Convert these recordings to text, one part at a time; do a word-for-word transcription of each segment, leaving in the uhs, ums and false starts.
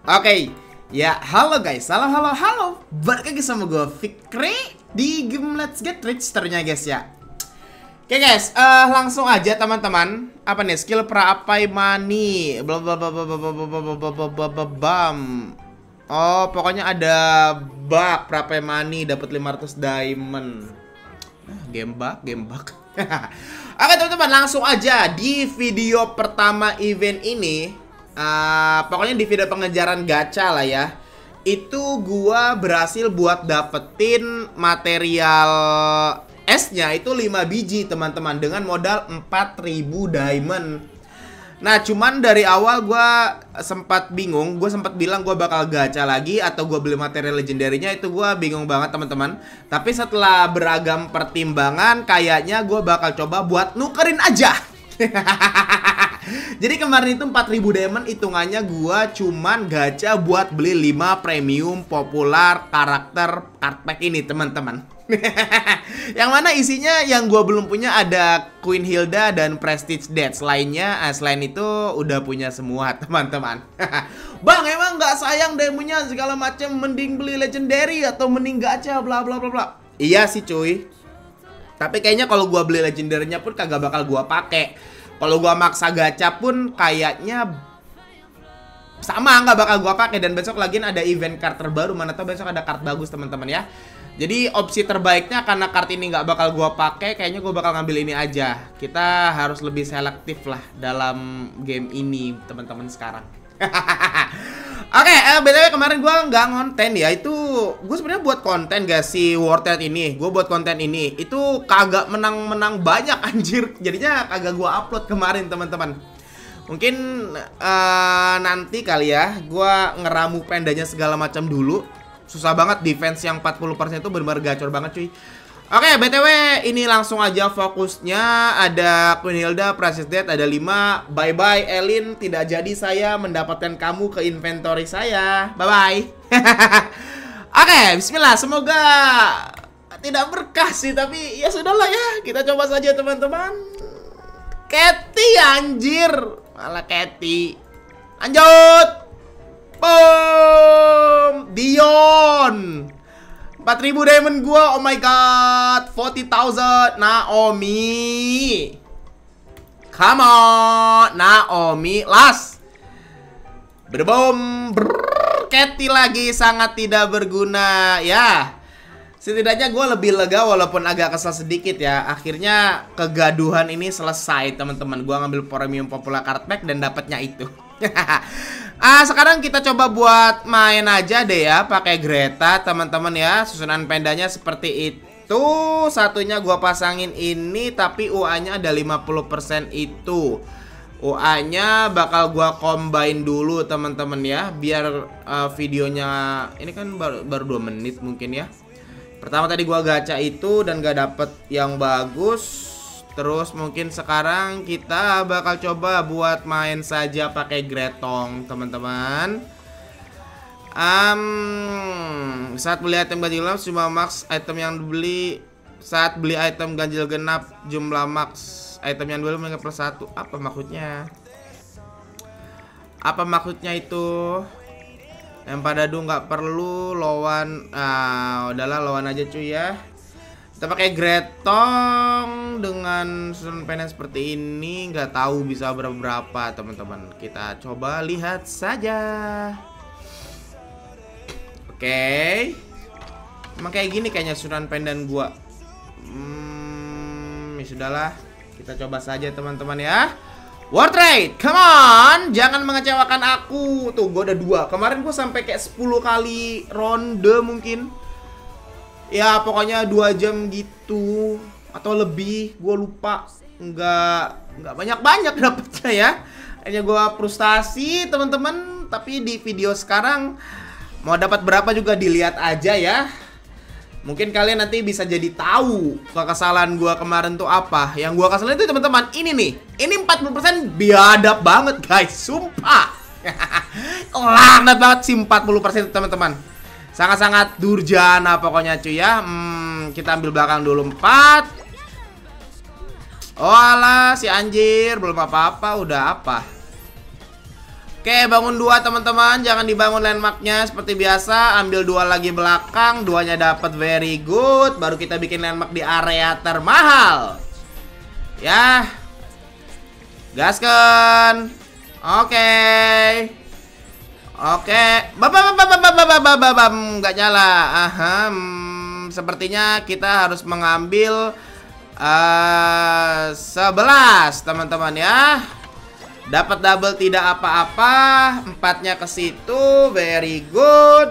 Oke, ya halo guys, halo halo halo. Balik lagi sama gue Fikri di game Let's Get Rich ternyata guys ya. Oke guys, uh, langsung aja teman-teman. Apa nih skill perapai money? Bla bla bla bla bla bla bla bla bla bla bla bam. Oh, pokoknya ada bug perapai money dapat lima ratus diamond. Game bug, game bug. Oke teman-teman, langsung aja di video pertama event ini. Uh, pokoknya di video pengejaran gacha lah ya. Itu gua berhasil buat dapetin material S-nya itu lima biji teman-teman dengan modal empat ribu diamond. Nah, cuman dari awal gua sempat bingung, gua sempat bilang gua bakal gacha lagi atau gua beli material legendary-nya, itu gua bingung banget teman-teman. Tapi setelah beragam pertimbangan, kayaknya gua bakal coba buat nukerin aja. Jadi kemarin itu empat ribu diamond hitungannya gua cuman gacha buat beli lima premium popular karakter card pack ini teman-teman. Yang mana isinya yang gua belum punya ada Queen Hilda dan Prestige Death. Lainnya, eh, selain itu udah punya semua teman-teman. Bang, emang nggak sayang demonya segala macam, mending beli legendary atau mending gacha bla bla bla bla. Iya sih cuy. Tapi kayaknya kalau gua beli legendary-nya pun kagak bakal gua pakai. Kalau gua maksa gacha pun kayaknya sama, nggak bakal gua pakai. Dan besok lagi ada event card terbaru, mana tau besok ada card bagus teman-teman ya. Jadi opsi terbaiknya karena card ini nggak bakal gua pakai, kayaknya gua bakal ngambil ini aja. Kita harus lebih selektif lah dalam game ini teman-teman sekarang. Oke, okay, uh, B T W kemarin gue nggak ngonten ya. Itu gue sebenarnya buat konten gak si Worth It ini. Gue buat konten ini itu kagak menang-menang banyak anjir. Jadinya kagak gue upload kemarin teman-teman. Mungkin uh, nanti kali ya gue ngeramu pendanya segala macam dulu. Susah banget defense yang empat puluh persen itu benar-benar gacor banget cuy. Oke, okay, B T W ini langsung aja fokusnya. Ada Queen Hilda, Prestige Death, ada lima. Bye-bye Elin, tidak jadi saya mendapatkan kamu ke inventory saya. Bye-bye. Oke, okay, bismillah. Semoga tidak berkah sih, tapi ya sudahlah ya. Kita coba saja teman-teman. Cathy anjir. Malah Cathy. Lanjut. Boom. Dion. empat ribu diamond gua, oh my god. empat puluh thousand, Naomi. Come on, Naomi, last. Berbom, brrrr, Cathy lagi sangat tidak berguna. Ya, setidaknya gua lebih lega walaupun agak kesal sedikit ya. Akhirnya kegaduhan ini selesai teman-teman. Gua ngambil premium popular card pack dan dapatnya itu. Ah, sekarang kita coba buat main aja deh ya, pakai Greta teman-teman ya. Susunan pendanya seperti itu. Satunya gua pasangin ini, tapi U A-nya ada lima puluh persen itu. U A-nya bakal gua combine dulu teman-teman ya, biar uh, videonya ini kan baru baru dua menit mungkin ya. Pertama tadi gua gacha itu dan gak dapet yang bagus. Terus mungkin sekarang kita bakal coba buat main saja pakai Gretong teman-teman. um, Saat beli item ganjil genap cuma max item yang dibeli. Saat beli item ganjil genap jumlah max item yang dibeli meningkat plus satu. Apa maksudnya? Apa maksudnya itu? Yang pada du nggak perlu lawan. Ah, udahlah lawan aja cuy ya. Kita pakai Gretong dengan susunan pena seperti ini, nggak tahu bisa berapa teman-teman. Kita coba lihat saja. Oke, okay. Emang kayak gini kayaknya susunan pendan gua. Hmm, ya sudahlah, kita coba saja teman-teman ya. Worth Rate, come on, jangan mengecewakan aku. Tuh, gua ada dua. Kemarin gua sampai kayak sepuluh kali ronde mungkin. Ya pokoknya dua jam gitu atau lebih, gue lupa. Nggak nggak banyak-banyak dapetnya ya. Hanya gue frustasi teman-teman. Tapi di video sekarang mau dapat berapa juga dilihat aja ya. Mungkin kalian nanti bisa jadi tahu kesalahan gue kemarin tuh apa. Yang gue kesalahan itu teman-teman ini nih. Ini empat puluh persen biadab banget guys, sumpah. Laknat banget sih empat puluh persen teman-teman. Sangat-sangat durjana pokoknya cuy ya. hmm, Kita ambil belakang dulu empat. Oh alah si anjir, belum apa-apa udah apa. Oke, bangun dua teman-teman. Jangan dibangun landmarknya seperti biasa. Ambil dua lagi belakang. Duanya dapat, very good. Baru kita bikin landmark di area termahal. Ya. Gaskan. Oke. Oke. Babababababababababam. Nggak nyala. Aha. Sepertinya kita harus mengambil uh, sebelas teman-teman ya. Dapat double tidak apa-apa. Empatnya ke situ. Very good.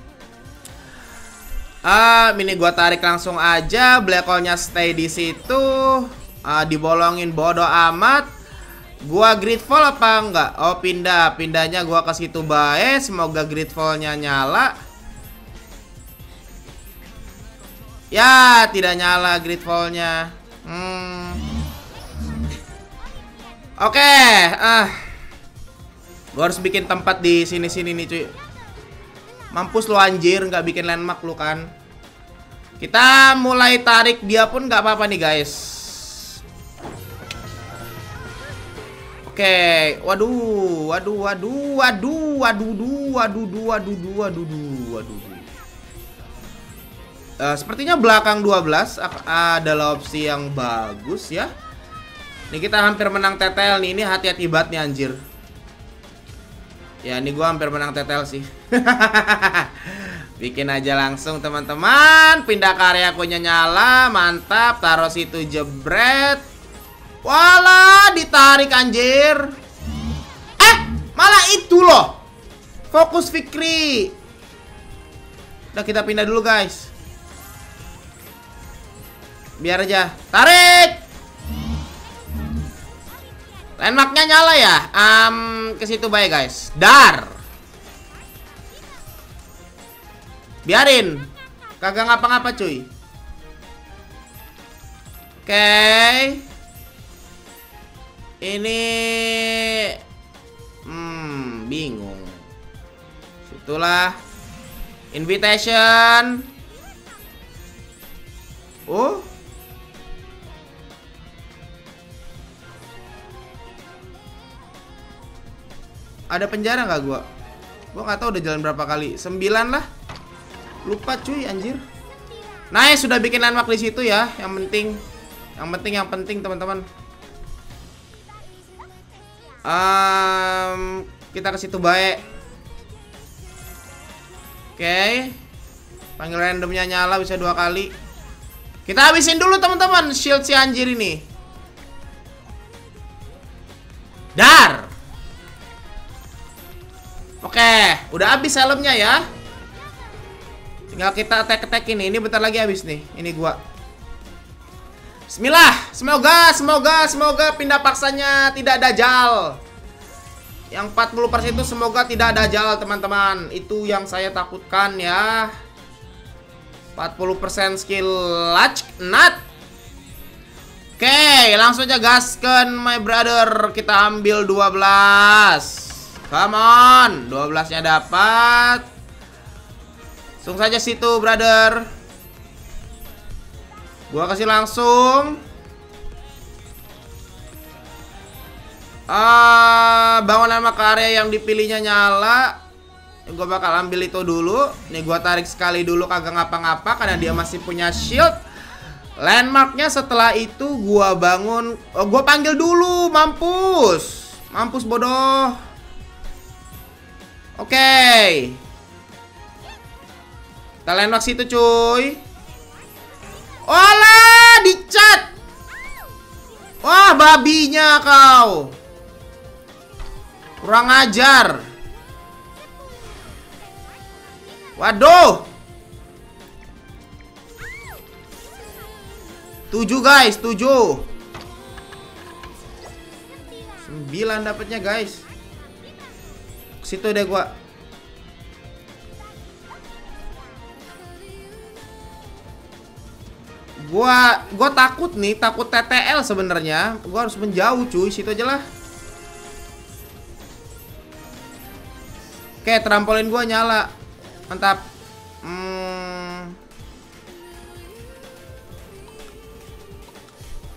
Ah, ini gua tarik langsung aja. Black hole-nya stay di situ. Ah, dibolongin bodoh amat. Gua gridfall apa enggak? Oh, pindah. Pindahnya gua ke situ bae. Semoga gridfall-nya nyala. Ya, tidak nyala gridfall-nya. Hmm. Oke, okay, ah, gue harus bikin tempat di sini-sini nih cuy. Mampus lu anjir, nggak bikin landmark lu kan. Kita mulai tarik dia pun nggak apa-apa nih guys. Oke, okay. waduh, waduh, waduh, waduh, waduh, waduh, waduh, waduh, waduh, waduh. Uh, sepertinya belakang dua belas adalah opsi yang bagus ya. Ini kita hampir menang tetel nih. Ini hati-hati banget nih anjir. Ya ini gua hampir menang tetel sih. Bikin aja langsung teman-teman. Pindah ke area akunya nyala. Mantap. Taruh situ jebret. Walah ditarik anjir. Eh malah itu loh. Fokus Fikri. Udah kita pindah dulu guys. Biar aja. Tarik. Landmarknya nyala ya. Um, ke situ baik guys. Dar. Biarin. Kagak ngapa-ngapa cuy. Oke. Okay. Ini Hmm bingung. Situlah invitation. Oh, ada penjara nggak gua? Gua nggak tahu udah jalan berapa kali. Sembilan lah. Lupa cuy anjir. Nice, sudah bikin landmark di situ ya. Yang penting, yang penting, yang penting teman-teman. Um, kita ke situ baik. Oke. Okay. Panggil randomnya nyala bisa dua kali. Kita habisin dulu teman-teman shield si anjir ini. Dar. Oke, udah habis helmnya ya. Tinggal kita attack-attack ini. Ini bentar lagi habis nih. Ini gua. Bismillah. Semoga, semoga, semoga pindah paksanya tidak dajal. Yang empat puluh persen itu semoga tidak dajal, teman-teman. Itu yang saya takutkan ya. empat puluh persen skill latch nut. Oke, langsung aja gaskan my brother. Kita ambil dua belas. Come on, dua belasnya dapat. Langsung saja situ, brother. Gua kasih langsung. Ah, bangunan ke area yang dipilihnya nyala. Gua bakal ambil itu dulu. Nih gua tarik sekali dulu kagak ngapa-ngapa karena dia masih punya shield. Landmarknya setelah itu gua bangun. Oh, gua panggil dulu, mampus. Mampus bodoh. Oke, okay. Kita landmark situ cuy. Olah, dicat. Wah, babinya kau. Kurang ajar. Waduh. Tujuh guys, tujuh. Sembilan dapatnya guys. Situ deh gua. Gua gua takut nih, takut T T L sebenarnya. Gua harus menjauh cuy, situ aja lah. Oke, trampolin gua nyala. Mantap. Hmm.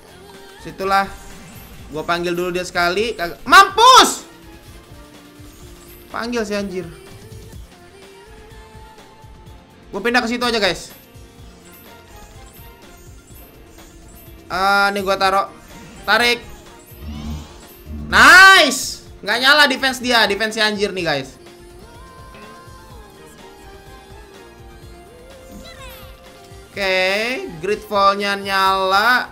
Situlah. Gua panggil dulu dia sekali. Mampus. Panggil si anjir. Gue pindah ke situ aja guys. Ah, uh, nih gue taruh. Tarik. Nice. Nggak nyala defense dia, defense si anjir nih guys. Oke, okay, Gridfall-nya nyala.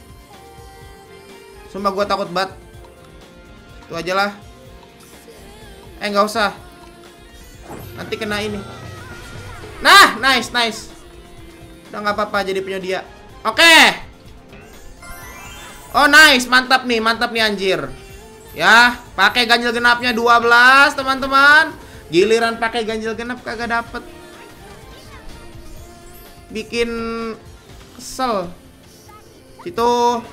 Sumpah gue takut banget. Itu aja lah. Eh nggak usah. Nanti kena ini. Nah, nice, nice. Udah nggak apa-apa jadi punya dia. Oke. Okay. Oh nice, mantap nih, mantap nih anjir. Ya, pakai ganjil genapnya dua belas teman-teman. Giliran pakai ganjil genap kagak dapet. Bikin kesel. Situ.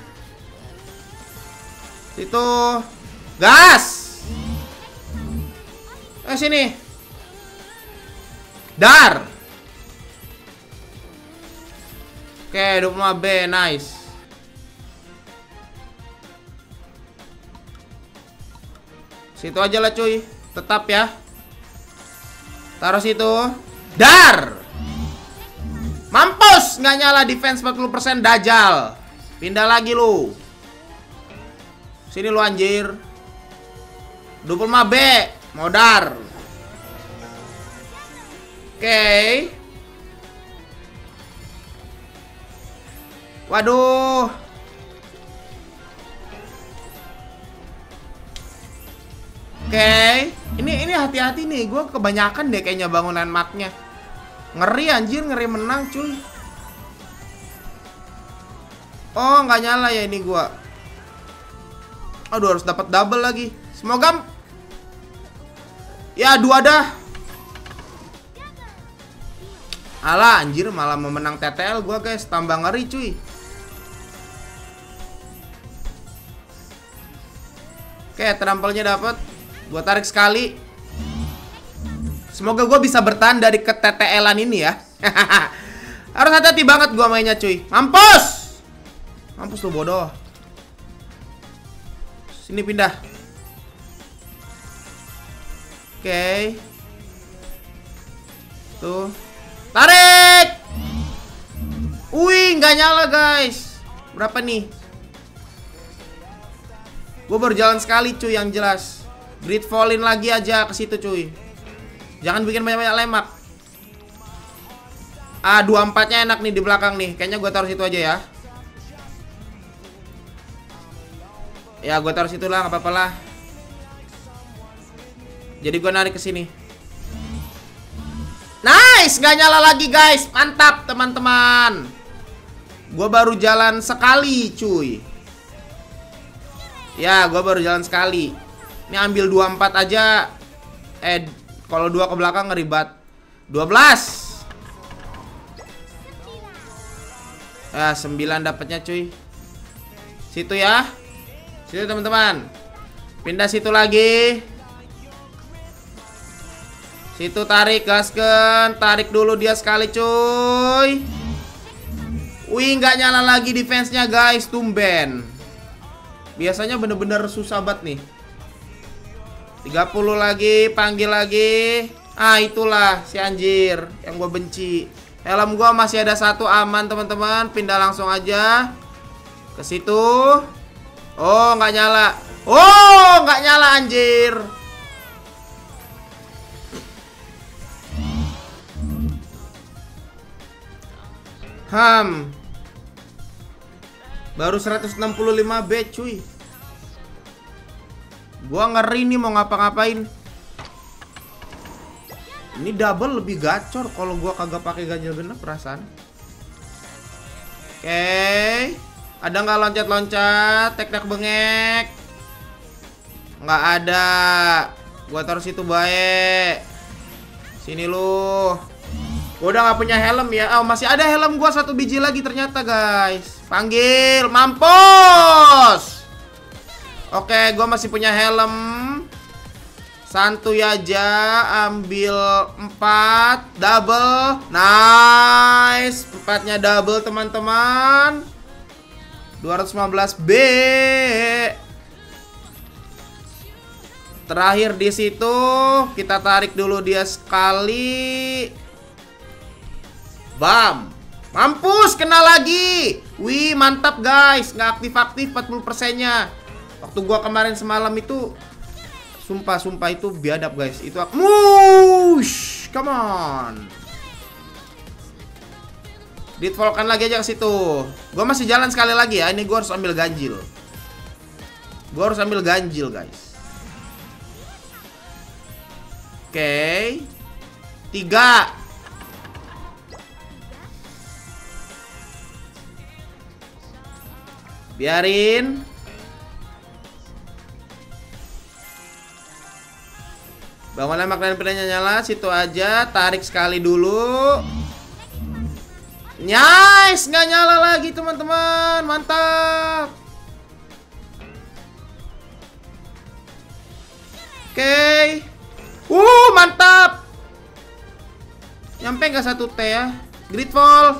Situ. Gas. Eh sini. Dar. Oke, dua puluh lima B, nice. Situ aja lah cuy. Tetap ya. Taruh situ. Dar. Mampus. Nggak nyala defense empat puluh persen dajal. Pindah lagi lu. Sini lu anjir. dua puluh lima B. Modar. Oke. Okay. Waduh. Oke, okay. ini ini hati-hati nih, gue kebanyakan deh kayaknya bangunan matnya. Ngeri anjir, ngeri menang cuy. Oh nggak nyala ya ini gue. Aduh harus dapat double lagi. Semoga ya dua dah. Alah anjir malah memenang T T L gue guys, tambah ngeri cuy. Oke, trampelnya dapat. Gue tarik sekali. Semoga gue bisa bertahan dari ke T T L-an ini ya. Harus hati-hati banget gue mainnya cuy. Mampus. Mampus lu bodoh. Sini pindah. Oke. Okay. Tuh. Tarik. Wih, nggak nyala guys. Berapa nih? Gue baru jalan sekali cuy yang jelas. Gridfallin lagi aja ke situ cuy. Jangan bikin banyak-banyak lemak. Ah, dua puluh empat-nya enak nih di belakang nih. Kayaknya gue taruh situ aja ya. Ya, gue taruh situ lah, nggak apa-apa lah. Jadi gue narik ke sini. Nice, nggak nyala lagi guys. Mantap teman-teman. Gue baru jalan sekali cuy. Ya, gue baru jalan sekali. Ini ambil dua puluh empat aja. Eh, kalau dua ke belakang ngeribat. dua belas. Ya, sembilan dapatnya cuy. Situ ya. Situ teman-teman. Pindah situ lagi. Situ tarik, gasken. Tarik dulu dia sekali cuy. Wih, nggak nyala lagi defense-nya guys. Tumben. Biasanya bener-bener susah banget nih. tiga puluh lagi, panggil lagi. Ah, itulah si anjir yang gue benci. Helm gue masih ada satu, aman teman-teman. Pindah langsung aja ke situ. Oh, nggak nyala. Oh, nggak nyala anjir. Ham. Baru seratus enam puluh lima B cuy. Gua ngeri nih mau ngapa-ngapain. Ini double lebih gacor kalau gua kagak pakai ganjil genap perasaan. Oke. Okay. Ada nggak loncat-loncat, tek-tek bengek? Nggak ada. Gua taruh situ baik. Sini lu. Gua udah nggak punya helm ya. Oh, masih ada helm gua satu biji lagi ternyata guys. Panggil, mampus. Oke, gue masih punya helm. Santuy aja. Ambil empat. Double. Nice. Empatnya double teman-teman. dua ratus lima belas B. Terakhir di situ kita tarik dulu dia sekali. Bam. Mampus, kena lagi. Wih, mantap guys. Nggak aktif-aktif empat puluh persennya. Waktu gua kemarin semalam itu Sumpah, sumpah itu biadab guys. Itu aku Mush, come on. Ditvolkan lagi aja ke situ. Gua masih jalan sekali lagi ya. Ini gua harus ambil ganjil. Gua harus ambil ganjil guys. Oke. Okay. Tiga. Biarin. Bangunlah makanan pilihannya nyala. Situ aja. Tarik sekali dulu. Nice. Nggak nyala lagi teman-teman. Mantap. Oke. Okay. Uh, mantap. Nyampe nggak satu T ya. Gridfall.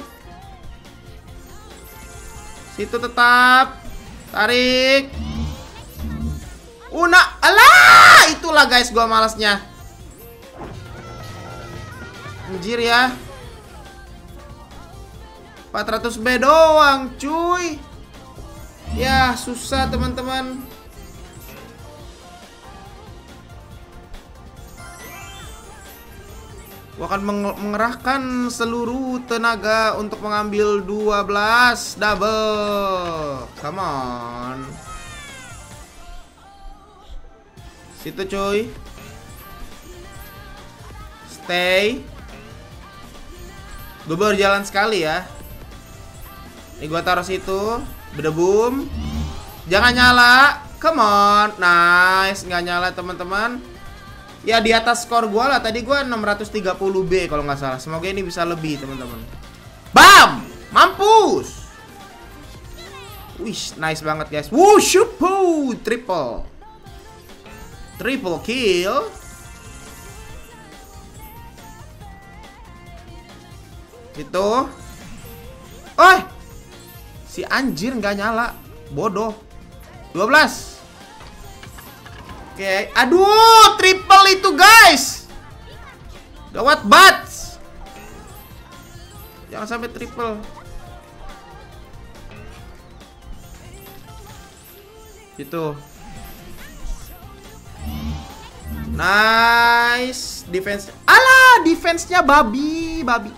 Situ tetap. Tarik. Una, alah, itulah guys gua malasnya. Anjir ya. empat ratus B doang, cuy. Ya, susah teman-teman. Gua akan mengerahkan seluruh tenaga untuk mengambil dua belas double. Come on. Situ cuy. Stay. Gue baru jalan sekali ya. Ini gue taruh situ. Berdebum. Jangan nyala. Come on. Nice. Nggak nyala teman-teman. Ya di atas skor gue lah. Tadi gue enam ratus tiga puluh B kalau nggak salah. Semoga ini bisa lebih teman-teman. Bam. Mampus. Wih, nice banget guys. Wushupu. Triple. Triple kill. Itu. Oh, si anjir nggak nyala. Bodoh. dua belas. Oke, okay. Aduh, triple itu guys. Gawat banget. Jangan sampai triple. Itu. Nice. Defense. Alah, defense-nya babi, babi.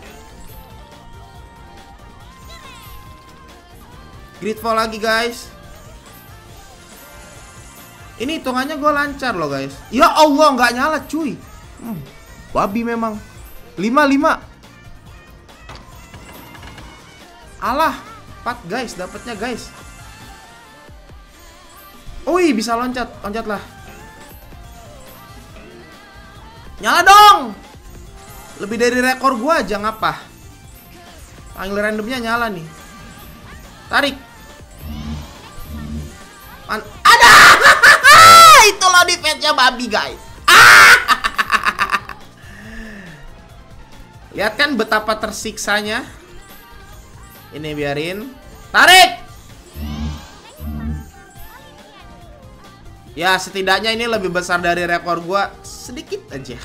Gridfall lagi guys. Ini hitungannya gue lancar loh guys. Ya Allah, nggak nyala cuy. hmm, Babi memang. Lima lima. Alah, empat guys, dapatnya guys. Ui, bisa loncat, loncatlah. Nyala dong. Lebih dari rekor gue aja ngapa. Panggil randomnya nyala nih. Tarik. Man, ada. Itulah defense-nya babi guys. Lihat kan betapa tersiksanya. Ini biarin. Tarik. Ya setidaknya ini lebih besar dari rekor gua sedikit aja.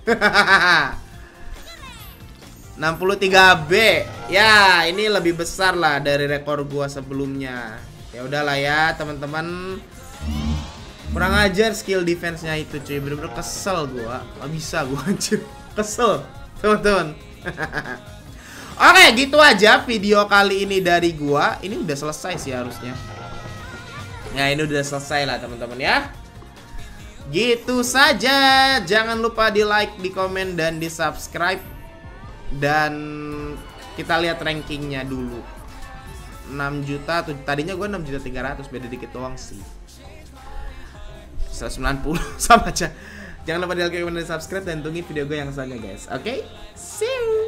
enam puluh tiga B. Ya, ini lebih besar lah dari rekor gua sebelumnya. Ya udahlah ya, teman-teman. Kurang ajar skill defense-nya itu, cuy. Bener-bener kesel gua. Gak bisa gua anjir. Kesel, teman-teman. Oke, gitu aja video kali ini dari gua. Ini udah selesai sih harusnya. Ya, ini udah selesai lah, teman-teman ya. Gitu saja. Jangan lupa di like, di komen, dan di subscribe. Dan kita lihat rankingnya dulu. Enam juta tuh, tadinya gue enam juta tiga ratus, beda dikit doang sih. seratus sembilan puluh sama aja. Jangan lupa di like, komen, dan subscribe, dan tungguin video gue yang selanjutnya guys. Oke, okay? See you.